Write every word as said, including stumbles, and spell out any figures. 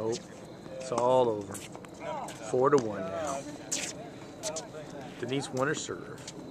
Nope. It's all over. Four to one now. Denise won her serve.